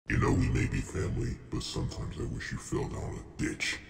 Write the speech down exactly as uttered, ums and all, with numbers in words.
You know we may be family, but sometimes I wish you fell down a ditch.